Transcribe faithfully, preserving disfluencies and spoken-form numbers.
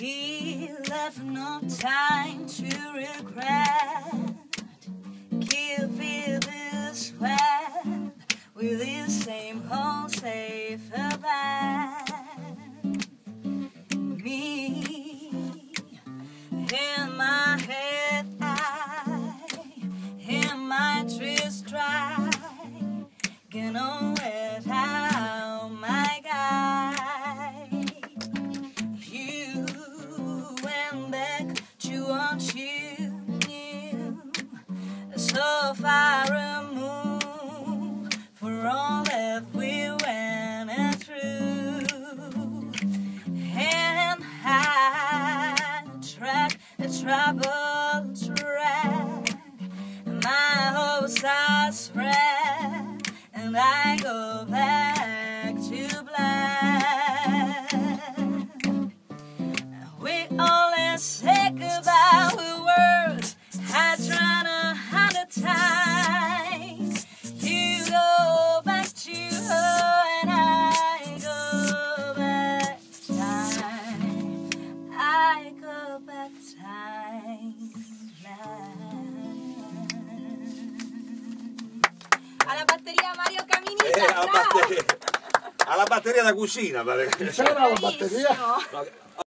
He left no time to regret. He'll feel this sweat with his same old safer band. Me, in my head, I, in my twist dry, can always have my guy. You went back to what you knew, so far removed for all that we went through. And I track a troubled track, my hopes are spread, and I go back to black. We only say goodbye with words I tried a hundred times. You go back to her and I go back time. I go back time now. Alla batteria Mario Caminita. Eh, alla, batteria, alla batteria da cucina. C'era la batteria?